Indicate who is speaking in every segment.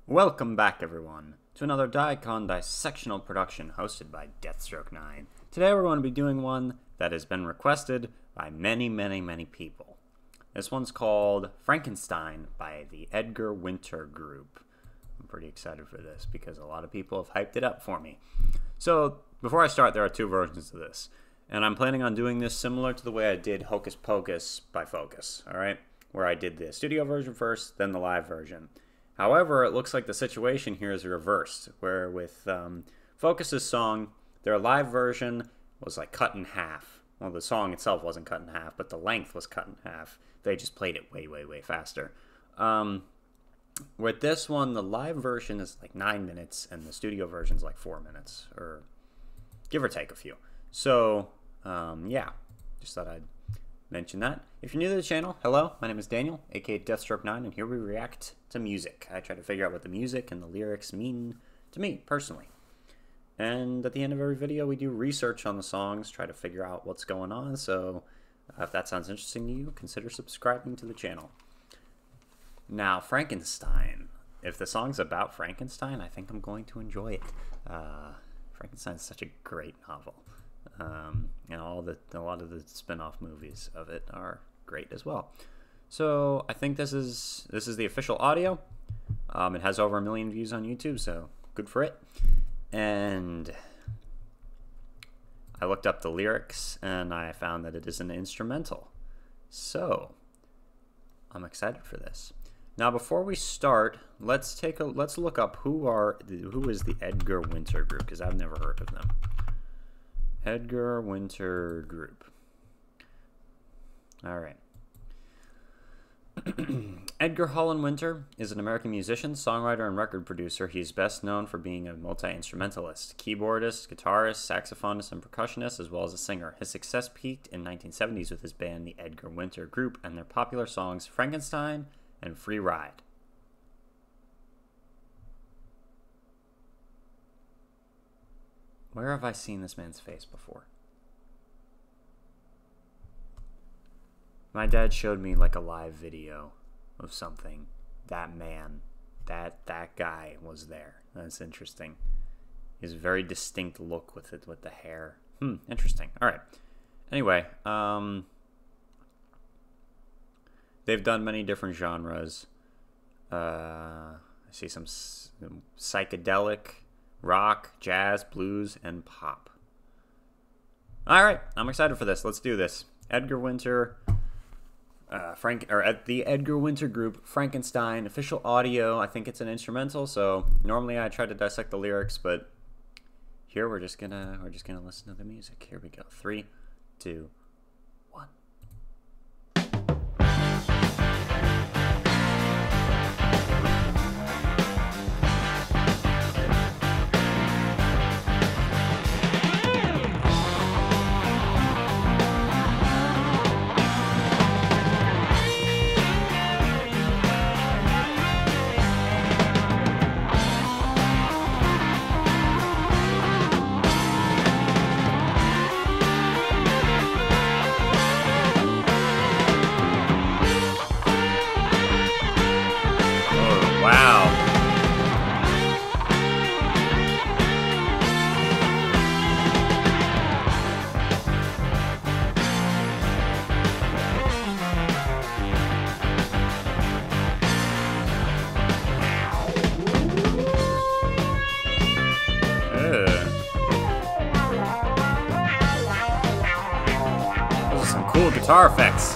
Speaker 1: Welcome back, everyone, to another dicondissectional production hosted by Deathstroke9. Today we're going to be doing one that has been requested by many people. This one's called Frankenstein by the Edgar Winter Group. I'm pretty excited for this because a lot of people have hyped it up for me. So, before I start, there are two versions of this. And I'm planning on doing this similar to the way I did Hocus Pocus by Focus, alright? Where I did the studio version first, then the live version. However, it looks like the situation here is reversed, where with Focus's song, their live version was like cut in half. Well, the song itself wasn't cut in half, but the length was cut in half. They just played it way faster. With this one, the live version is like 9 minutes, and the studio version is like 4 minutes, or give or take a few. So, yeah, just thought I'd mention that. If you're new to the channel, hello, my name is Daniel, aka Deathstroke9, and here we react to music. I try to figure out what the music and the lyrics mean to me, personally. And at the end of every video, we do research on the songs, try to figure out what's going on, so if that sounds interesting to you, consider subscribing to the channel. Now, Frankenstein. If the song's about Frankenstein, I think I'm going to enjoy it. Frankenstein is such a great novel. And a lot of the spin-off movies of it are great as well. So I think this is the official audio. It has over 1 million views on YouTube, so good for it. And I looked up the lyrics and I found that it is an instrumental. So I'm excited for this. Now before we start, let's look up who is the Edgar Winter Group, because I've never heard of them. Edgar Winter Group. All right. Edgar Holland Winter is an American musician, songwriter, and record producer. He's best known for being a multi-instrumentalist, keyboardist, guitarist, saxophonist, and percussionist, as well as a singer. His success peaked in 1970s with his band, the Edgar Winter Group, and their popular songs Frankenstein and Free Ride. Where have I seen this man's face before? My dad showed me like a live video of something. That man, that guy was there. That's interesting. He has a very distinct look with it, with the hair. Interesting. All right. Anyway, they've done many different genres. I see some psychedelic, rock, jazz, blues, and pop. All right, I'm excited for this. Let's do this. Edgar Winter, at the Edgar Winter Group, Frankenstein, official audio. I think it's an instrumental. So normally I try to dissect the lyrics, but here we're just gonna listen to the music. Here we go. 3, 2, 1. Cool guitar effects.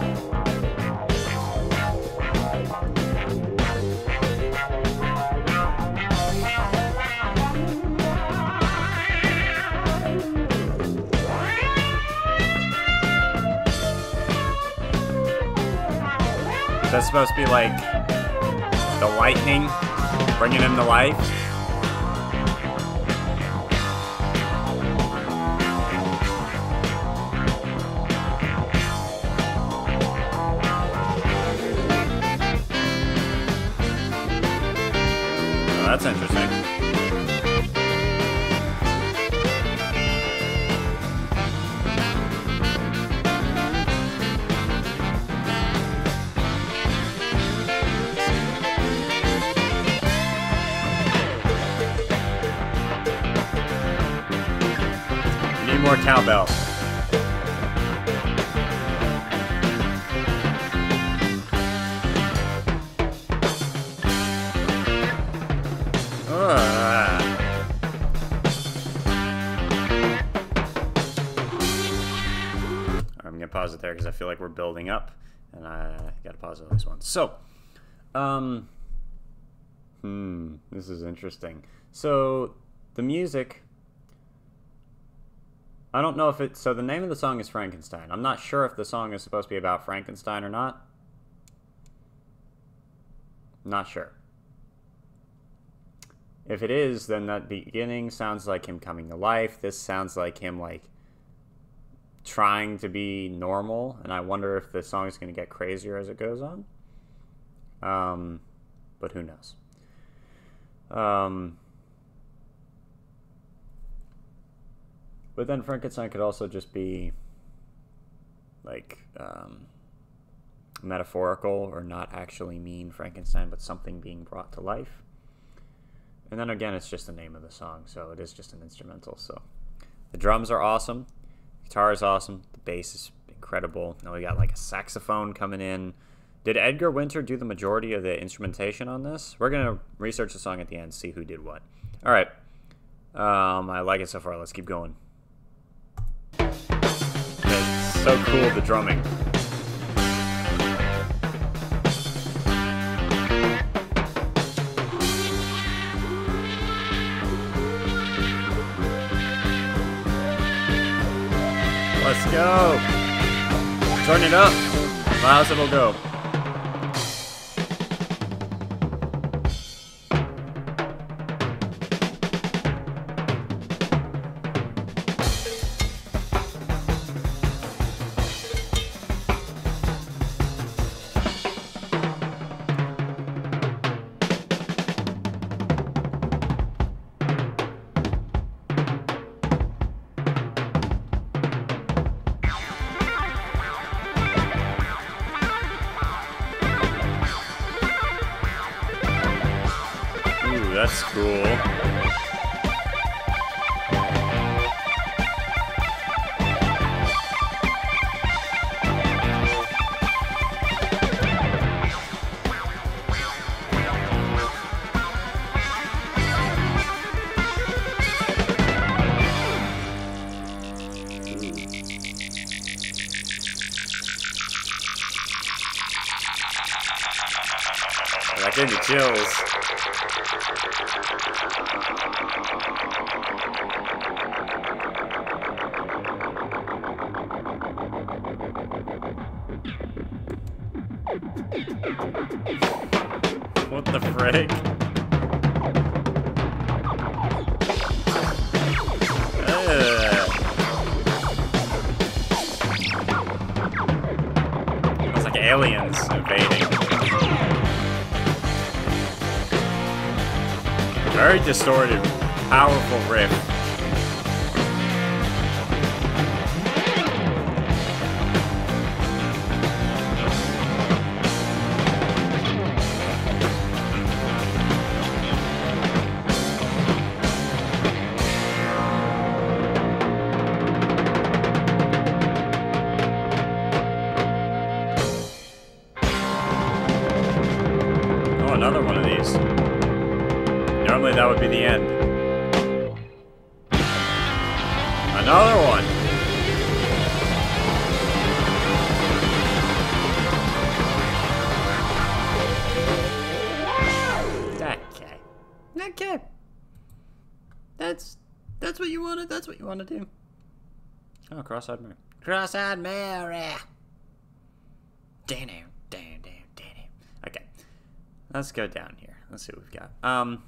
Speaker 1: That's supposed to be like the lightning bringing him to life. That's interesting. more cowbell. I'm gonna pause it there because I feel like we're building up, and I gotta pause at least once. So, this is interesting. So, the music, I don't know if it's, so the name of the song is Frankenstein. I'm not sure if the song is supposed to be about Frankenstein or not. Not sure. If it is, then that beginning sounds like him coming to life. This sounds like him, like, trying to be normal, and I wonder if the song is going to get crazier as it goes on. But who knows? But then Frankenstein could also just be like metaphorical, or not actually mean Frankenstein, but something being brought to life. And then again, it's just the name of the song, so it is just an instrumental. So the drums are awesome, the guitar is awesome, the bass is incredible. Now we got like a saxophone coming in. Did Edgar Winter do the majority of the instrumentation on this? We're gonna research the song at the end, see who did what. All right, I like it so far. Let's keep going. It's so cool, the drumming. Let's go. Turn it up. Loud as it'll go. That's cool. That gave me chills. What the frick? It's like aliens invading. Very distorted, powerful riff. Oh, another one of these. Normally that would be the end. Another one. Okay. Okay. That's what you wanted. That's what you want to do. Oh, cross-eyed Mary. Cross-eyed Mary. Damn. Okay. Let's go down here. Let's see what we've got.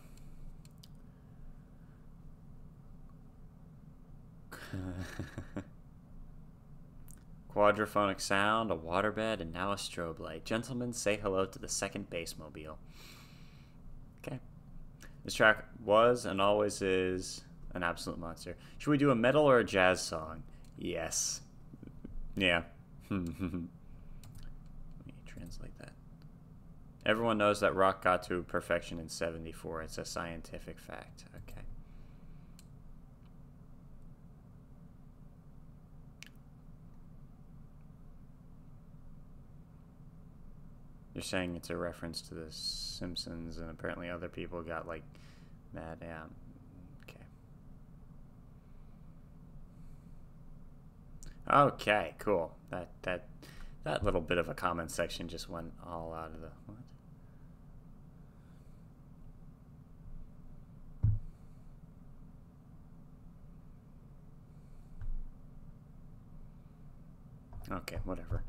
Speaker 1: Quadraphonic sound, a waterbed, and now a strobe light. Gentlemen, say hello to the second base mobile. Okay. This track was and always is an absolute monster. Should we do a metal or a jazz song? Yes. Yeah. Let me translate that. Everyone knows that rock got to perfection in '74. It's a scientific fact. Okay. You're saying it's a reference to The Simpsons, and apparently other people got like mad. Yeah. Okay. Okay. Cool. That little bit of a comment section just went all out of the what? Okay, whatever.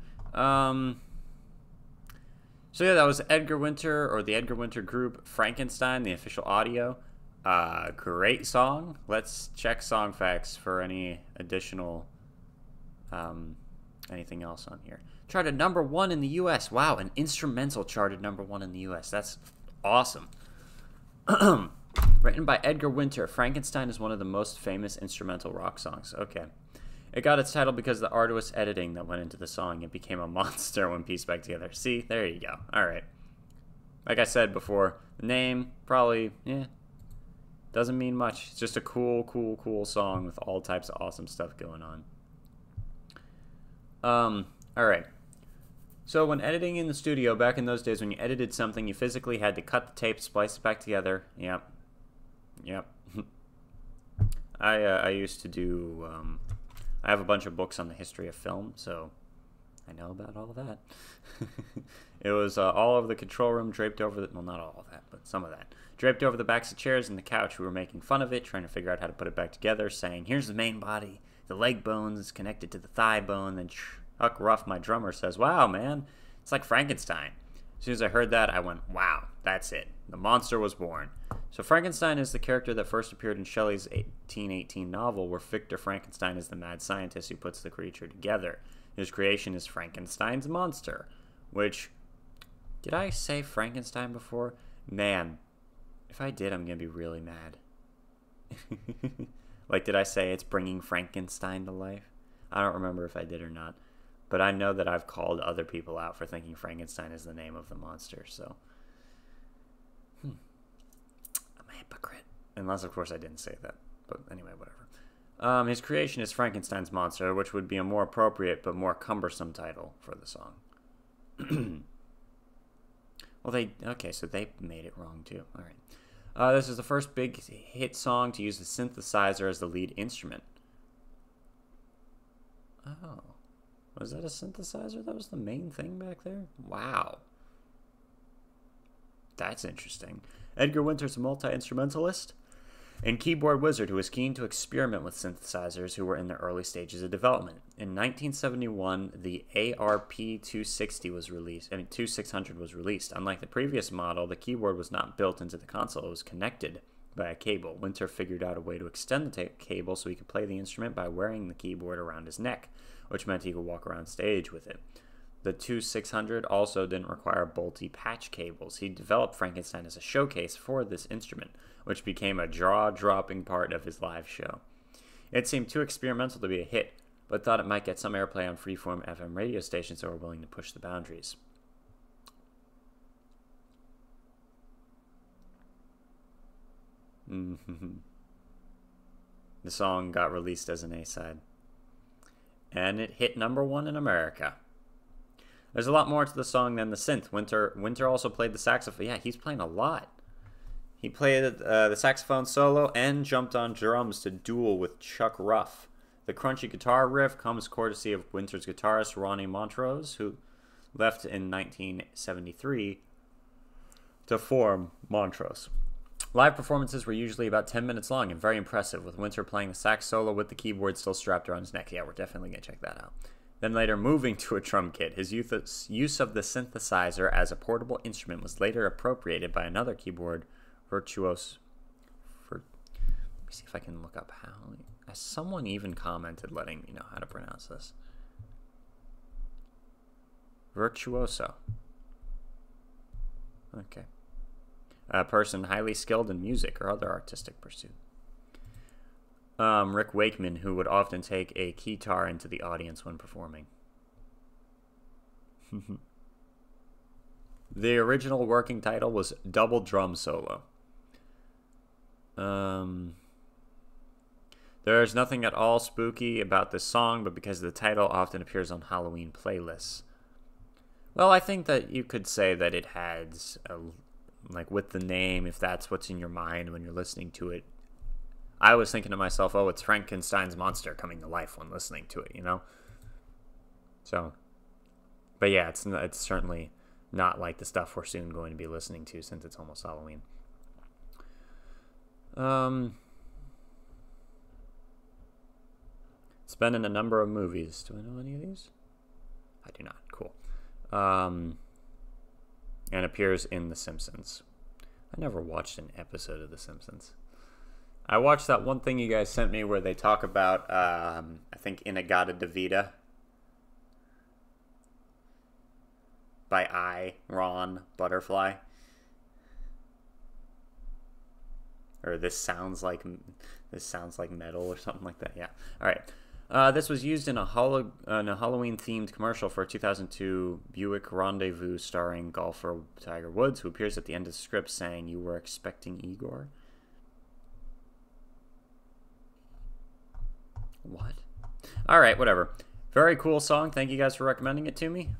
Speaker 1: So yeah, that was Edgar Winter, or the Edgar Winter group, Frankenstein, the official audio. Great song. Let's check song facts for any additional, anything else on here. Charted #1 in the U.S. Wow, an instrumental charted #1 in the U.S. That's awesome. Written by Edgar Winter, Frankenstein is one of the most famous instrumental rock songs. Okay. It got its title because of the arduous editing that went into the song. It became a monster when pieced back together. See? There you go. Alright. Like I said before, the name probably, doesn't mean much. It's just a cool song with all types of awesome stuff going on. Alright. So when editing in the studio, back in those days when you edited something, you physically had to cut the tape, splice it back together. Yep. I used to do... I have a bunch of books on the history of film, so I know about all of that. It was all over the control room, draped over the... Well, not all of that, but some of that. Draped over the backs of chairs and the couch. We were making fun of it, trying to figure out how to put it back together, saying, here's the main body. The leg bone is connected to the thigh bone. Then Chuck Ruff, my drummer, says, wow, man, it's like Frankenstein. As soon as I heard that, I went, wow, that's it. The monster was born. So Frankenstein is the character that first appeared in Shelley's 1818 novel, where Victor Frankenstein is the mad scientist who puts the creature together. His creation is Frankenstein's monster, which... Did I say Frankenstein before? Man, if I did, I'm going to be really mad. Like, did I say it's bringing Frankenstein to life? I don't remember if I did or not. But I know that I've called other people out for thinking Frankenstein is the name of the monster, so... I'm a hypocrite. Unless, of course, I didn't say that. But anyway, whatever. His creation is Frankenstein's monster, which would be a more appropriate but more cumbersome title for the song. Well, okay, so they made it wrong, too. All right. This is the first big hit song to use the synthesizer as the lead instrument. Oh. Was that a synthesizer? That was the main thing back there? Wow. That's interesting. Edgar Winter's a multi-instrumentalist and keyboard wizard who was keen to experiment with synthesizers who were in their early stages of development. In 1971, the ARP-260 was released. 2600 was released. Unlike the previous model, the keyboard was not built into the console. It was connected by a cable. Winter figured out a way to extend the cable so he could play the instrument by wearing the keyboard around his neck, which meant he could walk around stage with it. The 2600 also didn't require bolty patch cables. He developed Frankenstein as a showcase for this instrument, which became a jaw-dropping part of his live show. It seemed too experimental to be a hit, but thought it might get some airplay on freeform FM radio stations that were willing to push the boundaries. The song got released as an A-side. And it hit #1 in America. There's a lot more to the song than the synth. Winter also played the saxophone. Yeah, he's playing a lot. He played the saxophone solo and jumped on drums to duel with Chuck Ruff. The crunchy guitar riff comes courtesy of Winter's guitarist Ronnie Montrose, who left in 1973 to form Montrose. Live performances were usually about 10 minutes long and very impressive, with Winter playing the sax solo with the keyboard still strapped around his neck. Yeah, we're definitely going to check that out. Then later moving to a drum kit. His use of the synthesizer as a portable instrument was later appropriated by another keyboard virtuoso. Let me see if I can look up how. Someone even commented letting me know how to pronounce this. Virtuoso. Okay. A person highly skilled in music or other artistic pursuit. Rick Wakeman, who would often take a keytar into the audience when performing. The original working title was Double Drum Solo. There is nothing at all spooky about this song, but because the title often appears on Halloween playlists. Well, I think that you could say that it has, like with the name, if that's what's in your mind when you're listening to it. I was thinking to myself, oh, it's Frankenstein's monster coming to life when listening to it, you know? So, but yeah, it's certainly not like the stuff we're soon going to be listening to since it's almost Halloween. It's been in a number of movies. Do I know any of these? I do not. Cool. And appears in The Simpsons. I never watched an episode of The Simpsons. I watched that one thing you guys sent me where they talk about, I think, In-A-Gadda-Da-Vida by I. Ron Butterfly. Or this sounds like metal or something like that. Yeah. All right. This was used in a Halloween-themed commercial for a 2002 Buick Rendezvous starring golfer Tiger Woods, who appears at the end of the script saying, "You were expecting Igor?" What? All right, whatever. Very cool song. Thank you guys for recommending it to me.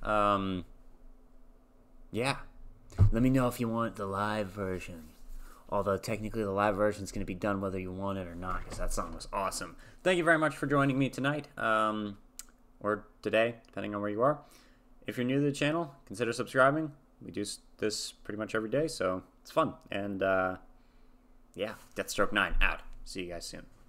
Speaker 1: Yeah. Let me know if you want the live version. Although technically the live version is going to be done whether you want it or not, because that song was awesome. Thank you very much for joining me tonight, or today, depending on where you are. If you're new to the channel, consider subscribing. We do this pretty much every day, so it's fun. And yeah, Deathstroke 9 out. See you guys soon.